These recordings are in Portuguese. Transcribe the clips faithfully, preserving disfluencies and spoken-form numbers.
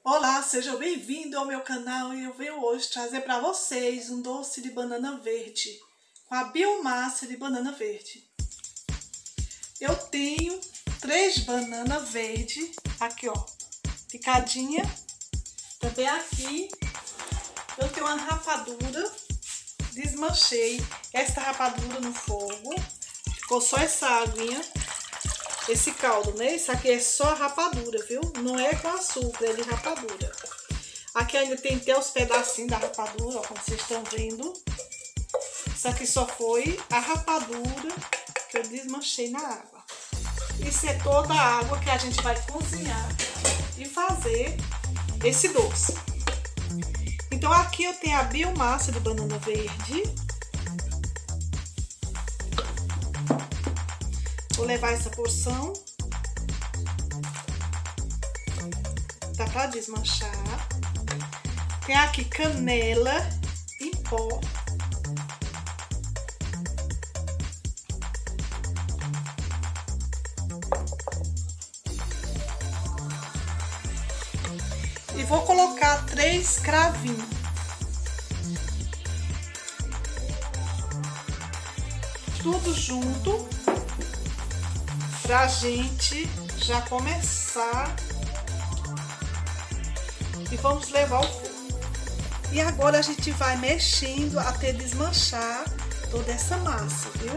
Olá, sejam bem-vindos ao meu canal e eu venho hoje trazer para vocês um doce de banana verde com a biomassa de banana verde. Eu tenho três bananas verdes, aqui ó, picadinha. Também aqui eu tenho uma rapadura, desmanchei essa rapadura no fogo, ficou só essa aguinha. Esse caldo, né? Isso aqui é só rapadura, viu? Não é com açúcar, é de rapadura. Aqui ainda tem até os pedacinhos da rapadura, ó, como vocês estão vendo. Isso aqui só foi a rapadura que eu desmanchei na água. Isso é toda a água que a gente vai cozinhar e fazer esse doce. Então aqui eu tenho a biomassa de banana verde. Vou levar essa porção, dá para desmanchar. Tem aqui canela em pó. E vou colocar três cravinhos. Tudo junto. Pra gente já começar e vamos levar ao forno. E agora a gente vai mexendo até desmanchar toda essa massa, viu?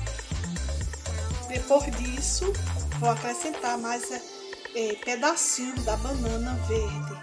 Depois disso, vou acrescentar mais é, é, pedacinho da banana verde.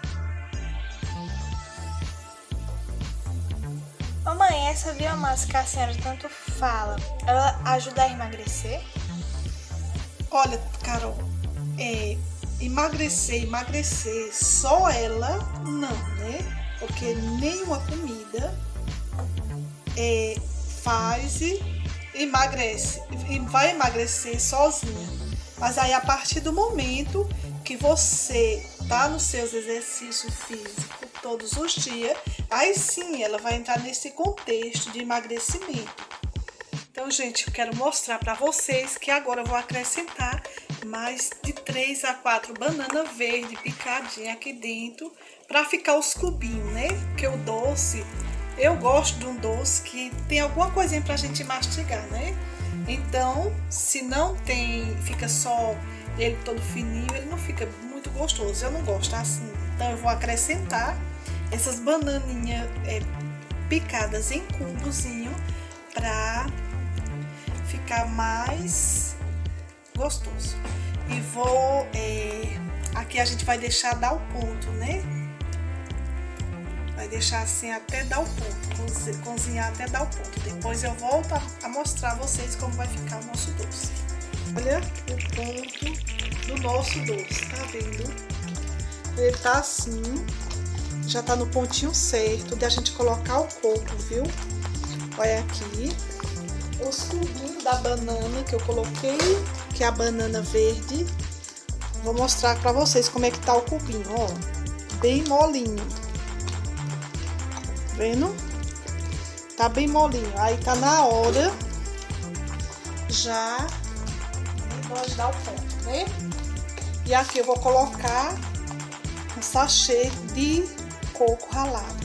Mamãe, essa biomassa que a senhora tanto fala, ela ajuda a emagrecer? Olha, Carol, é, emagrecer, emagrecer, só ela não, né? Porque nenhuma comida é, faz e emagrece, e vai emagrecer sozinha. Mas aí a partir do momento que você tá nos seus exercícios físicos todos os dias, aí sim ela vai entrar nesse contexto de emagrecimento. Então, gente, eu quero mostrar para vocês que agora eu vou acrescentar mais de três a quatro bananas verdes picadinhas aqui dentro para ficar os cubinhos, né? Porque o doce, eu gosto de um doce que tem alguma coisinha pra gente mastigar, né? Então, se não tem, fica só ele todo fininho, ele não fica muito gostoso. Eu não gosto assim. Então, eu vou acrescentar essas bananinhas é, picadas em cubozinho para ficar mais gostoso. E vou é, aqui a gente vai deixar dar o ponto, né? Vai deixar assim até dar o ponto, cozinhar até dar o ponto. Depois eu volto a, a mostrar a vocês como vai ficar o nosso doce. Olha o ponto do nosso doce, tá vendo? Ele tá assim, já tá no pontinho certo de a gente colocar o coco, viu? Olha aqui os cubinhos da banana que eu coloquei, que é a banana verde. Vou mostrar pra vocês como é que tá o cubinho, ó, bem molinho, vendo? Tá bem molinho. Aí tá na hora já de nós dar o ponto, né? E aqui eu vou colocar um sachê de coco ralado.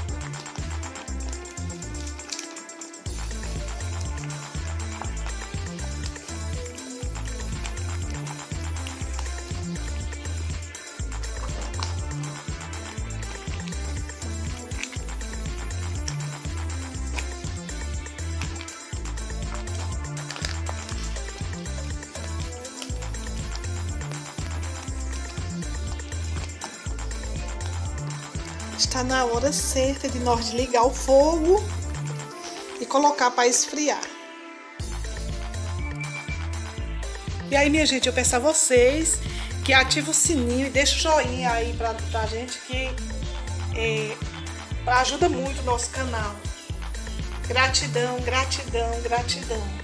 Está na hora certa de nós ligar o fogo e colocar para esfriar. E aí, minha gente, eu peço a vocês que ativem o sininho e deixem o joinha aí pra, pra gente, que é, ajuda muito o nosso canal. Gratidão, gratidão, gratidão.